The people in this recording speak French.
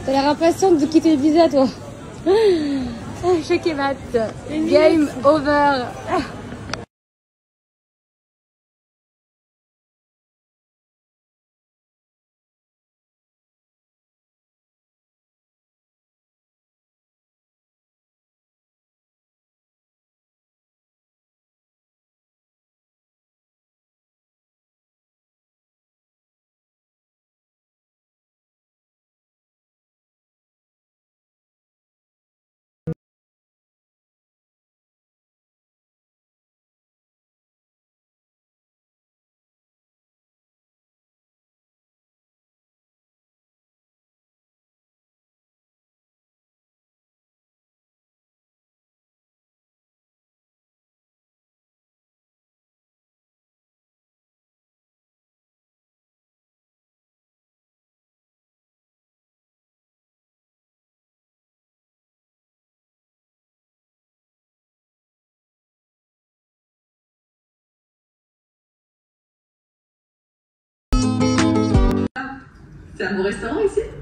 T'as l'air impatiente de quitter Ibiza, toi. Choc et mat. Game over. C'est un beau restaurant ici?